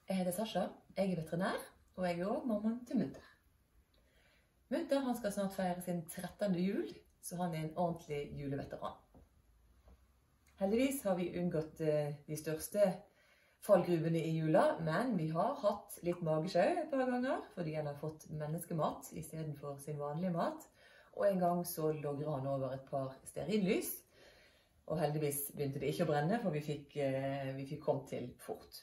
Jeg heter Sasha, jeg er veterinær, og jeg er også mammaen til Munter. Munter han skal snart feire sin 13. jul, så han er en ordentlig juleveteran. Heldigvis har vi unngått de største fallgruvene i jula, men vi har hatt litt magesjau et par ganger, fordi han har fått menneskemat i stedet for sin vanlige mat. Og en gang så logret han over et par stearinlys, og heldigvis begynte det ikke å brenne, for vi fikk kommet til fort.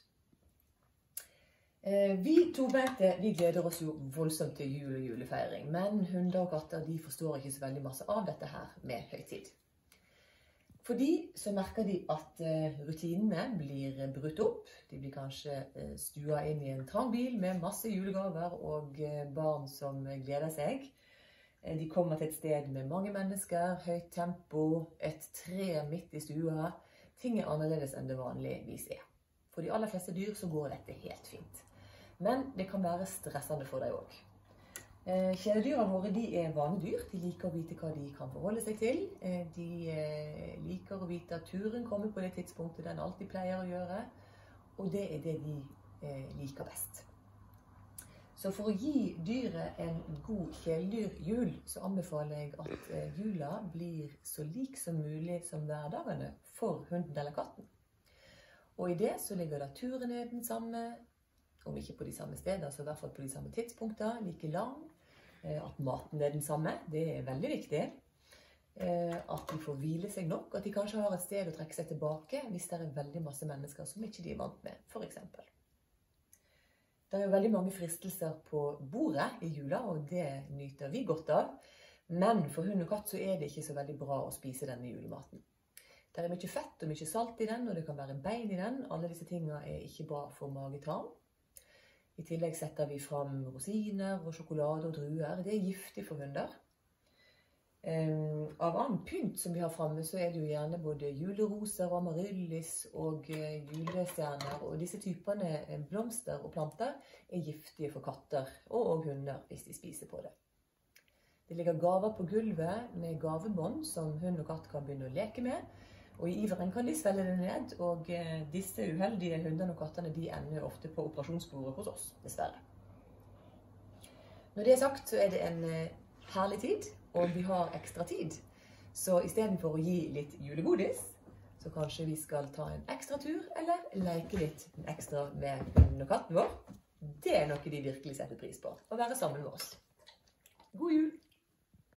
Vi tobeinte, vi gleder oss jo voldsomt til jul og julefeiring, men hunder og katter de forstår ikke så veldig masse av dette her med høytid. Fordi så merker de at rutinene blir brutt opp. De blir kanskje stua inn i en trang bil med masse julegaver og barn som gleder seg. De kommer til et sted med mange mennesker, høyt tempo, et tre midt i stua. Ting er annerledes enn det vanligvis er. For de aller fleste dyr så går dette helt fint. Men det kan være stressende for deg også. Kjæledyrene våre de er vanedyr. De liker å vite hva de kan forholde seg til. De liker å vite at turen kommer på det tidspunktet den alltid pleier å gjøre. Og det er det de liker best. Så for å gi dyret en god kjæledyrjul, så anbefaler jeg at jula blir så lik som mulig som hverdagene for hunden eller katten. Og i det så ligger da turen er den samme, om ikke på de samme steder, så i hvert fall på de samme tidspunkter, like lang. At maten er den samme, det er veldig viktig. At de får hvile seg nok, at de kanskje har et sted å trekke seg tilbake hvis det er veldig masse mennesker som ikke de er vant med, for eksempel. Det er jo veldig mange fristelser på bordet i jula, og det nyter vi godt av. Men for hund og katt så er det ikke så veldig bra å spise denne julematen. Det er mye fett og mye salt i den, og det kan være bein i den. Alle disse tingene er ikke bra for mage-tarm. I tillegg setter vi fram rosiner og sjokolade og druer. Det er giftig for hunder. Av annen pynt som vi har framme, så er det jo gjerne både juleroser, amaryllis og julestjerner. Og disse typene blomster og planter er giftige for katter og hunder hvis de spiser på det. Det ligger gaver på gulvet med gavebånd som hund og katt kan begynne å leke med. Og i iveren kan de svelge det ned, og disse uheldige hundene og kattene de ender ofte på operasjonsbordet hos oss, dessverre. Når det er sagt, så er det en herlig tid, og vi har ekstra tid. Så i stedet for å gi litt julegodis, så kanskje vi skal ta en ekstra tur, eller leke litt ekstra med hunden og katten vår. Det er noe de virkelig setter pris på, å være sammen med oss. God jul!